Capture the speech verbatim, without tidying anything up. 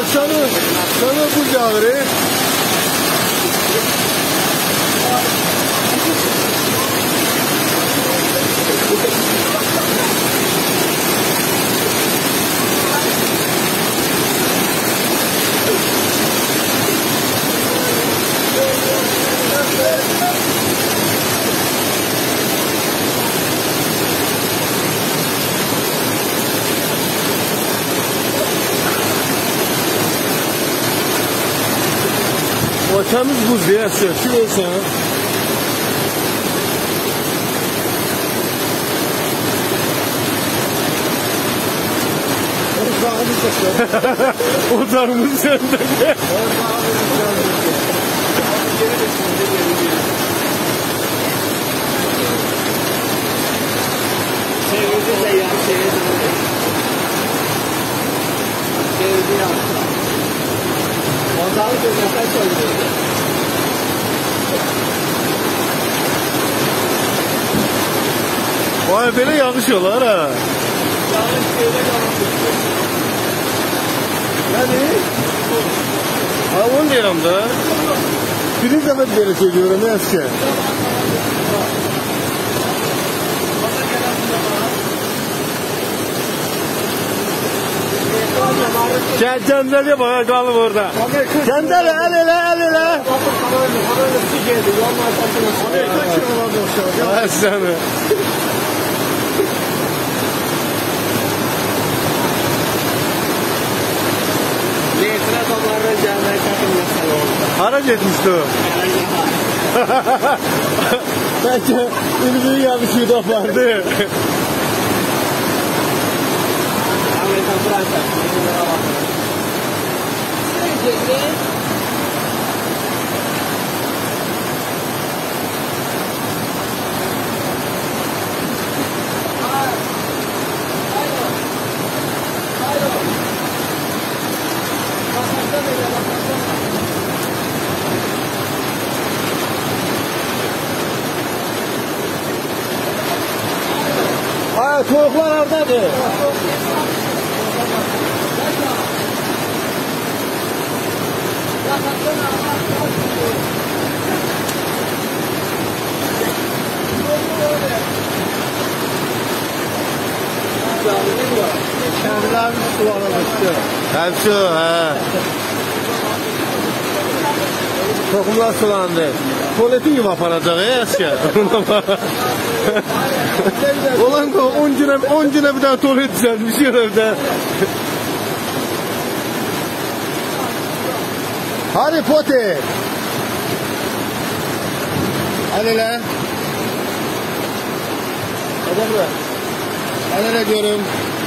sana, sana bu cağırı. O temiz buz diye sır. Şu olsa. O darımız sende. Çevirdi de ya, çevirdi. Çevirdi ya. Ondan gözüne söylüyordu. Vay böyle yakışıyorlar ha. Yanlış şeyle kalmıştı. Yani? Ha onu diyorum da. Birinci defa böyle söylüyorum ya eski. Kendine bana kalım orada. Kendine el ele el ele. Aslanı. Letra damarı canına takılmasın oldu. Haraç etmişti o. Belki ünlüğü yanlışlığı da vardı. Amerika Fransa. Ay soğuklar oradadır. Kendiler sulanmıştı. Hepsi o he. Tokumlar sulandı. Tuvaleti gibi aparacak ya eski. Olan da on güne on güne bir daha tuvalet düzeltmiş evde. Harry Potter. Hadi lan. Hadi lan. Hadi lan diyorum.